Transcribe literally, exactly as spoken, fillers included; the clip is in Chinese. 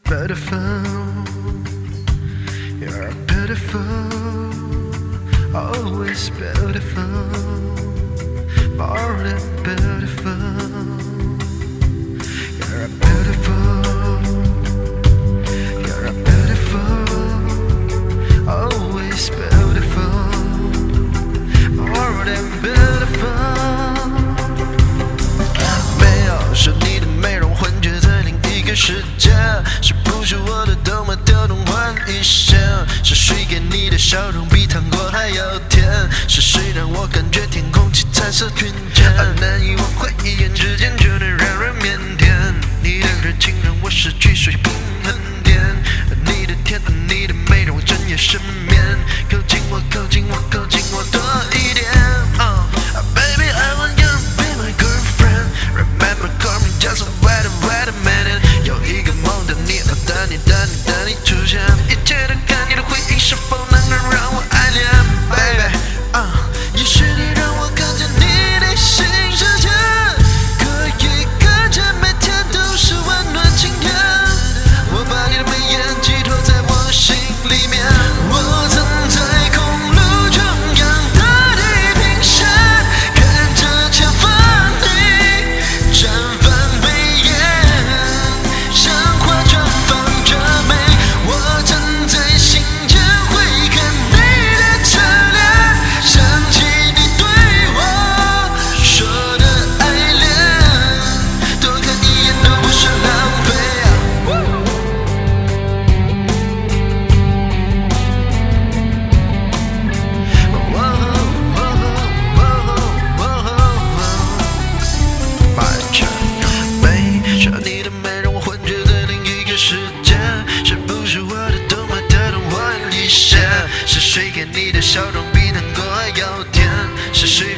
beautiful. You're beautiful, always beautiful, more than beautiful. You're beautiful, you're beautiful, always beautiful, more than beautiful. 没有说你的美容幻觉在另一个世界，是不是我的动脉跳动换一些？是谁给你的笑容比糖果还要甜？是谁让我感觉天空起彩色云间？难以忘怀，一眼之间就能让人腼腆。你的热情让我失去水平衡点，你的甜，你的美让我整夜失眠。靠近我，靠近我，靠近我多一点。Uh, baby, I want you to be my girlfriend. Remember, call me just wait a wait a minute. 有一个梦等你，等你，等你，等你出现。一切都看你的回应是否能够让我爱恋 ，baby。Uh, 也许你让我看见你内心世界，可以看见每天都是温暖晴天。我把你的美颜寄托在我心里面。我曾在公路中央大地平线，看着前方你绽放眉眼，像花绽放着美。我曾在心间回看你的侧脸，想起你对我说的爱恋，多看一眼都不是浪费啊。美，说你的美让我幻觉在另一个世界，是不是我的动脉跳动换一些？是谁给你的笑容比糖果还要甜？是谁